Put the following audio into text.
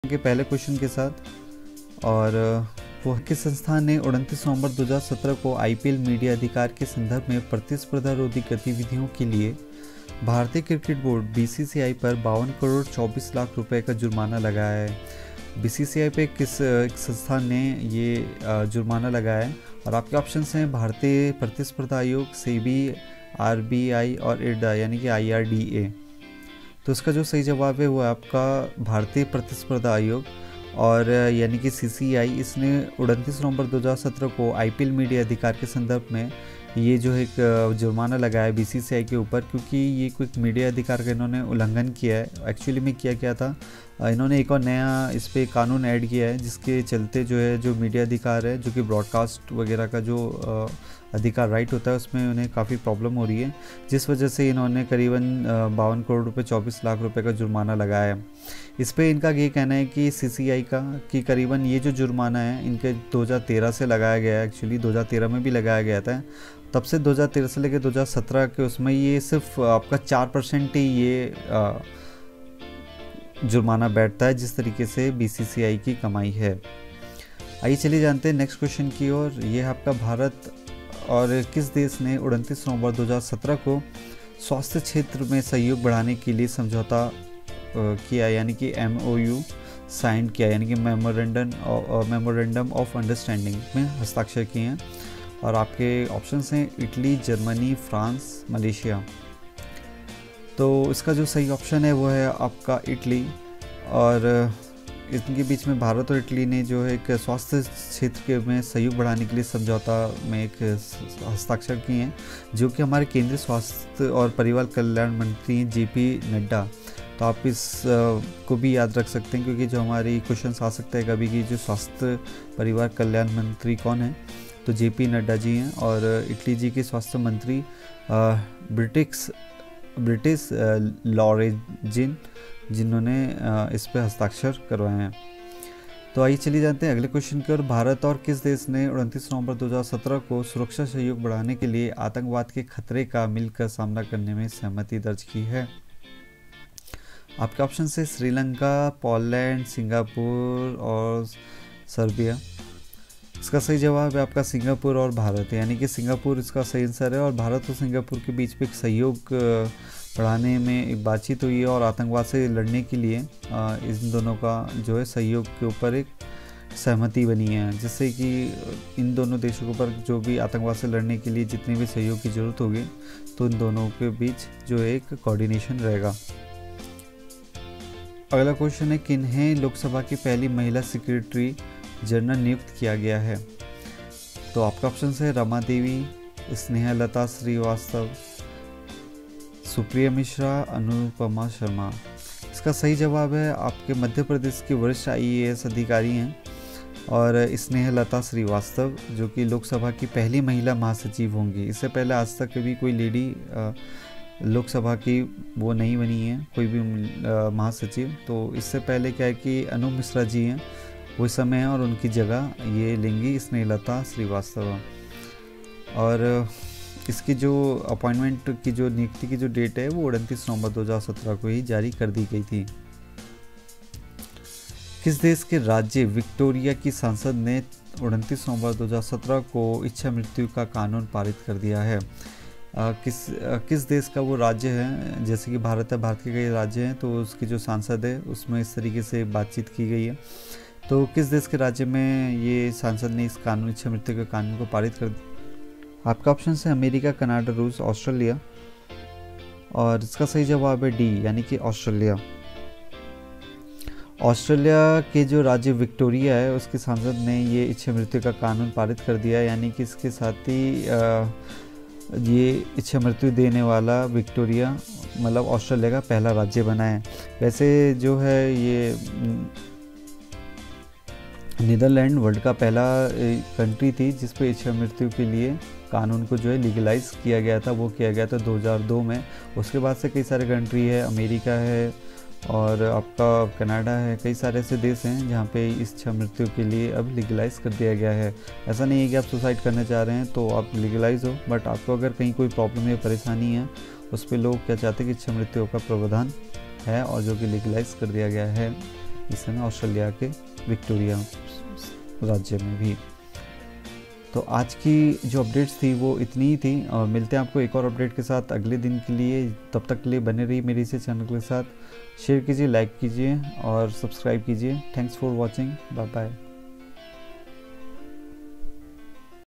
के पहले क्वेश्चन के साथ। और वो किस संस्थान ने 29 नवंबर 2017 को आईपीएल मीडिया अधिकार के संदर्भ में प्रतिस्पर्धा रोधी गतिविधियों के लिए भारतीय क्रिकेट बोर्ड बीसीसीआई पर 52 करोड़ 24 लाख रुपए का जुर्माना लगाया है। बीसीसीआई पे किस संस्थान ने ये जुर्माना लगाया है? और आपके ऑप्शंस हैं भारतीय प्रतिस्पर्धा आयोग, सेबी, आरबीआई और इरडा यानी कि आईआरडीए। तो इसका जो सही जवाब है वो है आपका भारतीय प्रतिस्पर्धा आयोग और यानी कि सीसीआई। इसने 29 नवंबर 2017 को आईपीएल मीडिया अधिकार के संदर्भ में ये जो एक जुर्माना लगाया है बीसीसीआई के ऊपर, क्योंकि ये कोई मीडिया अधिकार का इन्होंने उल्लंघन किया है। एक्चुअली में क्या था, इन्होंने एक और नया इस पर कानून ऐड किया है जिसके चलते जो है जो मीडिया अधिकार है, जो कि ब्रॉडकास्ट वगैरह का जो अधिकार राइट होता है, उसमें उन्हें काफ़ी प्रॉब्लम हो रही है, जिस वजह से इन्होंने करीबन 52 करोड़ रुपए 24 लाख रुपए का जुर्माना लगाया है। इस पे इनका ये कहना है कि सीसीआई का कि करीबन ये जो जुर्माना है इनके 2013 से लगाया गया है। एक्चुअली 2013 में भी लगाया गया था, तब से 2013 से लेकर 2017 के उसमें ये सिर्फ आपका 4% ही ये जुर्माना बैठता है, जिस तरीके से बीसीसीआई की कमाई है। आइए चलिए जानते हैं नेक्स्ट क्वेश्चन की ओर। ये है आपका भारत और किस देश ने 29 नवंबर 2017 को स्वास्थ्य क्षेत्र में सहयोग बढ़ाने के लिए समझौता किया यानी कि MOU साइन किया यानी कि मेमोरेंडम ऑफ अंडरस्टैंडिंग में हस्ताक्षर किए हैं। और आपके ऑप्शंस हैं इटली, जर्मनी, फ्रांस, मलेशिया। तो इसका जो सही ऑप्शन है वो है आपका इटली। और इनके बीच में भारत और इटली ने जो है एक स्वास्थ्य क्षेत्र के में सहयोग बढ़ाने के लिए समझौता में एक हस्ताक्षर किए हैं, जो कि हमारे केंद्रीय स्वास्थ्य और परिवार कल्याण मंत्री हैं JP नड्डा। तो आप इस को भी याद रख सकते हैं, क्योंकि जो हमारी क्वेश्चन आ सकता है कभी कि जो स्वास्थ्य परिवार कल्याण मंत्री कौन है, तो JP नड्डा जी हैं। और इटली जी के स्वास्थ्य मंत्री ब्रिटिश लॉरेजिन, जिन्होंने इस पर हस्ताक्षर करवाए हैं। तो आइए चलिए जानते हैं अगले क्वेश्चन की ओर। भारत और किस देश ने 29 नवंबर 2017 को सुरक्षा सहयोग बढ़ाने के लिए आतंकवाद के खतरे का मिलकर सामना करने में सहमति दर्ज की है? आपके ऑप्शन से श्रीलंका, पोलैंड, सिंगापुर और सर्बिया। इसका सही जवाब है आपका सिंगापुर और भारत, यानी कि सिंगापुर इसका सही आंसर है। और भारत और सिंगापुर के बीच में एक सहयोग बढ़ाने में एक बातचीत हुई है और आतंकवाद से लड़ने के लिए इन दोनों का जो है सहयोग के ऊपर एक सहमति बनी है, जिससे कि इन दोनों देशों के ऊपर जो भी आतंकवाद से लड़ने के लिए जितनी भी सहयोग की ज़रूरत होगी, तो इन दोनों के बीच जो एक कोऑर्डिनेशन रहेगा। अगला क्वेश्चन है किन्हें लोकसभा की पहली महिला सेक्रेटरी जनरल नियुक्त किया गया है? तो आपका ऑप्शन है रमा देवी, स्नेहलता श्रीवास्तव, सुप्रिया मिश्रा, अनुपमा शर्मा। इसका सही जवाब है आपके मध्य प्रदेश के वरिष्ठ IAS अधिकारी हैं और स्नेहलता श्रीवास्तव, जो कि लोकसभा की पहली महिला महासचिव होंगी। इससे पहले आज तक कभी कोई लेडी लोकसभा की वो नहीं बनी है, कोई भी महासचिव। तो इससे पहले क्या है कि अनु मिश्रा जी हैं, वो समय है, और उनकी जगह ये लेंगी स्नेहलता श्रीवास्तव। और इसकी जो अपॉइंटमेंट की जो नियुक्ति की जो डेट है वो 29 नवंबर 2017 को ही जारी कर दी गई थी। किस देश के राज्य विक्टोरिया की संसद ने 29 नवंबर 2017 को इच्छा मृत्यु का कानून पारित कर दिया है? किस देश का वो राज्य है? जैसे कि भारत है, भारत के कई राज्य हैं, तो उसकी जो सांसद है उसमें इस तरीके से बातचीत की गई है। तो किस देश के राज्य में ये सांसद ने इस कानून इच्छा मृत्यु के कानून को पारित कर दिया? आपका ऑप्शन है अमेरिका, कनाडा, रूस, ऑस्ट्रेलिया। और इसका सही जवाब है डी, यानी कि ऑस्ट्रेलिया। ऑस्ट्रेलिया के जो राज्य विक्टोरिया है उसके सांसद ने ये इच्छा मृत्यु का कानून पारित कर दिया है, यानी कि इसके साथ ही ये इच्छा मृत्यु देने वाला विक्टोरिया मतलब ऑस्ट्रेलिया का पहला राज्य बना है। वैसे जो है ये नीदरलैंड वर्ल्ड का पहला कंट्री थी जिस पे इच्छा मृत्यु के लिए कानून को जो है लीगलाइज किया गया था, वो किया गया था 2002 में। उसके बाद से कई सारे कंट्री है, अमेरिका है और आपका कनाडा है, कई सारे ऐसे देश हैं जहाँ पे इच्छा मृत्यु के लिए अब लीगलाइज कर दिया गया है। ऐसा नहीं है कि आप सुसाइड करना चाह रहे हैं तो आप लीगलाइज हो, बट आपको अगर कहीं कोई प्रॉब्लम या परेशानी है उस पर लोग क्या चाहते हैं कि इच्छा मृत्यु का प्रावधान है और जो कि लीगलाइज कर दिया गया है इस समय ऑस्ट्रेलिया के विक्टोरिया राज्य में भी। तो आज की जो अपडेट्स थी वो इतनी ही थी, और मिलते हैं आपको एक और अपडेट के साथ अगले दिन के लिए। तब तक के लिए बने रहिए मेरे इस चैनल के साथ, शेयर कीजिए, लाइक कीजिए और सब्सक्राइब कीजिए। Thanks for watching, bye bye.